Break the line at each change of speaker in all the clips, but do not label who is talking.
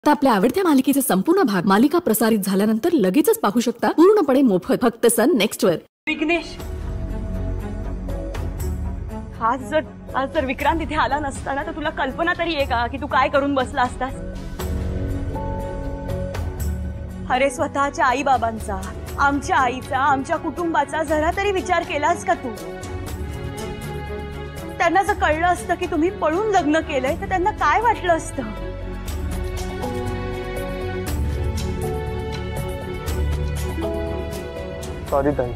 आता आपल्या आवडत्या मालिकेचे संपूर्ण भाग मालिका प्रसारित झाल्यानंतर लगेचच पाहू शकता पूर्णपणे मोफत फक्त सन नेक्स्ट वर।
विघ्नेश, आज जर विक्रांत इथे आला नसता ना तर तुला कल्पना तरी आहे का की तू काय करून बसला असतास? अरे स्वतःच्या आई बाबांचा, आमच्या आईचा, आमच्या कुटुंबाचा जरा तरी विचार केलास का तू? त्यांना जर कळलं असतं की तुम्ही पळून लग्न केलंय तर त्यांना काय वाटलं असतं?
सॉरी ताई।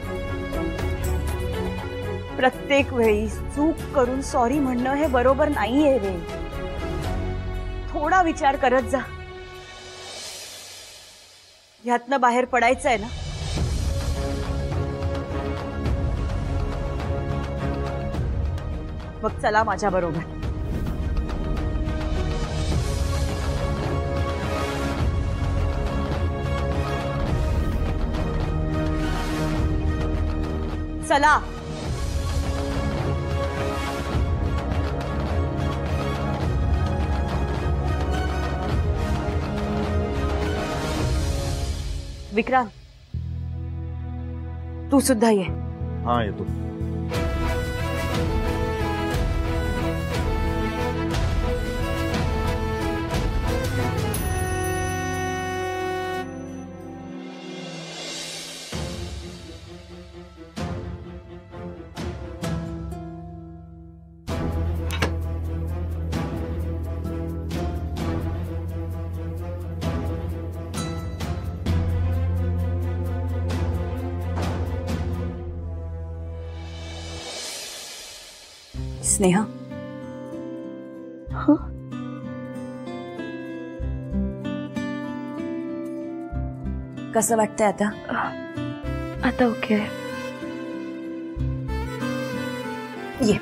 प्रत्येक वेळी चूक करून सॉरी म्हणणं हे बरोबर नाहीये रे। थोडा विचार करत जा। ह्यातनं बाहेर पडायचंय ना? मग चला माझ्या बरोबर। चला। विक्रांत, तू सुद्धा ये।
हाँ येतो।
स्नेहा, हाँ? कसं वाटतंय आता?
आता ओके आहे।
ये।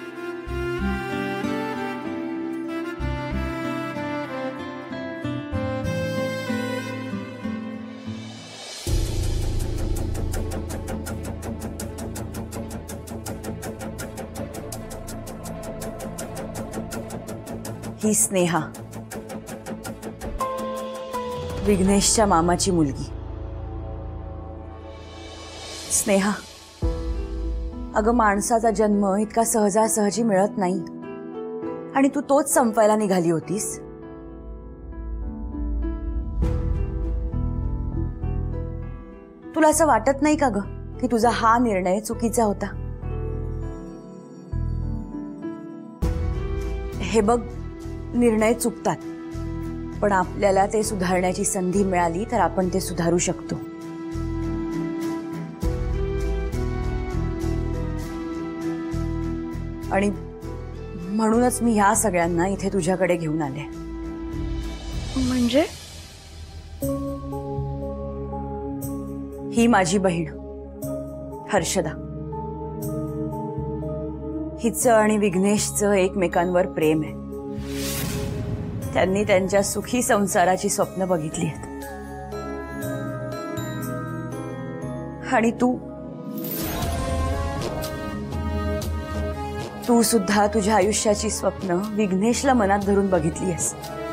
ही स्नेहा, विघ्नेशच्या मामाची मुलगी। स्नेहा, अगं माणसाचा जन्म इतका सहजासहजी मिळत नाही आणि तू तोच संपायला निघाली होतीस। तुला असं वाटत नाही का ग की तुझा हा निर्णय चुकीचा होता? हे बघ, निर्णय चुकतात पण आपल्याला ते सुधारण्याची संधी मिळाली तर आपण ते सुधारू शकतो। आणि म्हणूनच मी ह्या सगळ्यांना इथे तुझ्याकडे घेऊन आले।
म्हणजे?
ही माझी बहीण हर्षदा। हिचं आणि विघ्नेशचं एकमेकांवर प्रेम आहे। त्यांनी त्यांच्या सुखी संसाराची स्वप्न बघितली आहेत आणि तू सुद्धा तुझ्या आयुष्याची स्वप्न विघ्नेशला मनात धरून बघितली आहेस।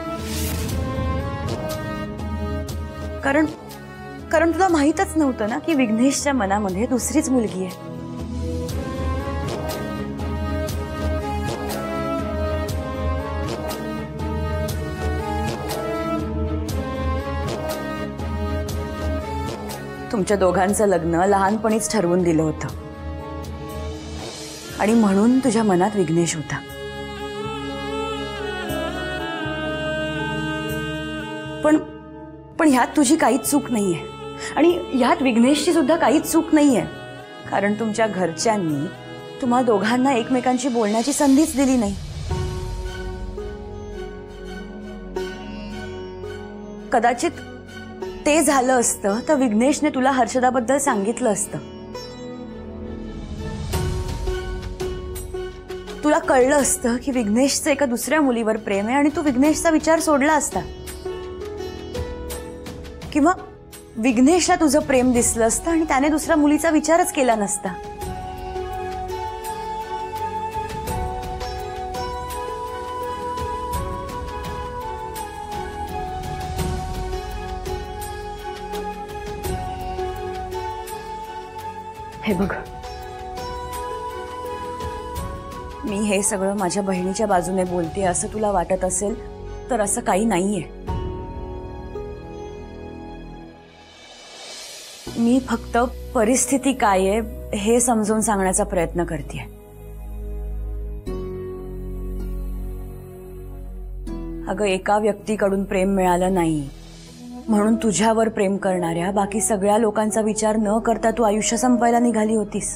कारण तुला माहीतच नव्हतं ना की विघ्नेशच्या मनामध्ये दुसरीच मुलगी आहे। तुमच्या दोघांचं लग्न लहानपणीच ठरवून दिलं होतं आणि म्हणून तुझ्या मनात विघ्नेश होता। पण ह्यात तुझी काहीच चूक नाहीये आणि ह्यात विघ्नेशची सुद्धा काहीच चूक नाहीये, कारण तुमच्या घरच्यांनी तुम्हा दोघांना एकमेकांशी बोलण्याची संधीच दिली नाही। कदाचित ते झालं असतं तर विघ्नेशने तुला हर्षदाबद्दल सांगितलं असतं। तुला कळलं असतं की विघ्नेशचं एका दुसऱ्या मुलीवर प्रेम आहे आणि तू विघ्नेशचा विचार सोडला असता, किंवा विघ्नेशला तुझं प्रेम दिसलं असतं आणि त्याने दुसऱ्या मुलीचा विचारच केला नसता। हे बघ, मी हे सगळं माझ्या बहिणीच्या बाजूने बोलते असं तुला वाटत असेल तर असं काही नाहीये. मी फक्त परिस्थिती काय आहे हे समजून सांगण्याचा प्रयत्न करते. अगं, एका व्यक्तीकडून प्रेम मिळालं नाही म्हणून तुझ्यावर प्रेम करणाऱ्या बाकी सगळ्या लोकांचा विचार न करता तू आयुष्य संपायला निघाली होतीस.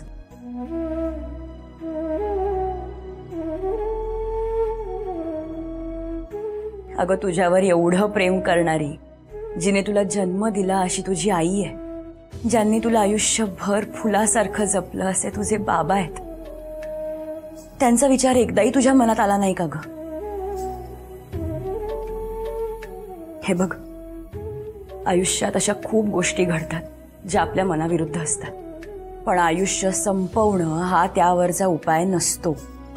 अगं, तुझ्यावर एवढं प्रेम करणारी, जिने तुला जन्म दिला अशी तुझी आई आहे, ज्यांनी तुला आयुष्यभर फुलासारखं जपलं असे तुझे बाबा आहेत, त्यांचा विचार एकदाही तुझ्या मनात आला नाही का ग? हे बघ, आयुष्यात अशा खूप गोष्टी घडतात ज्या आपल्या मनाविरुद्ध असतात, पण आयुष्य संपवणं हा त्यावरचा उपाय नसतो.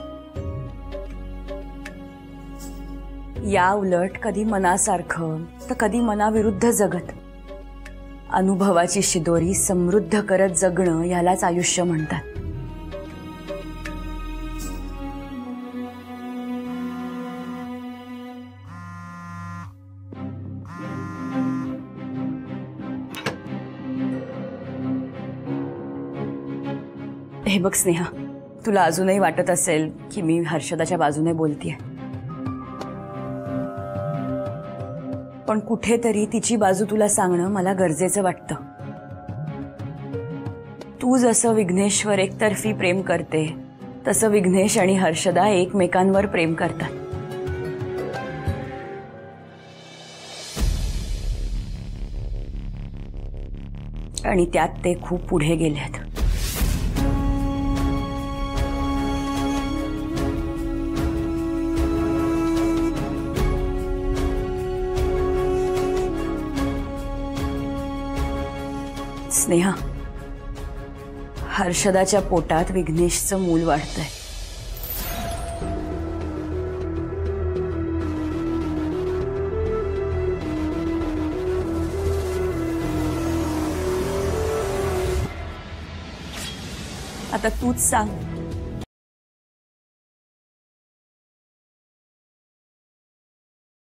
या उलट कधी मनासारखं तर कधी मनाविरुद्ध जगत अनुभवाची शिदोरी समृद्ध करत जगणं यालाच आयुष्य म्हणतात. हे बघ स्नेहा, तुला अजूनही वाटत असेल की मी हर्षदाच्या बाजूने बोलतेय, पण कुठेतरी तिची बाजू तुला सांगणं मला गरजेचं वाटतं. तू जसं विघ्नेशवर एकतर्फी प्रेम करते तसं विघ्नेश आणि हर्षदा एकमेकांवर प्रेम करतात. आणि त्यात ते खूप पुढे गेलेत. स्नेहा, हर्षदाच्या पोटात विघ्नेशचं मूल वाढतंय. आता तूच सांग,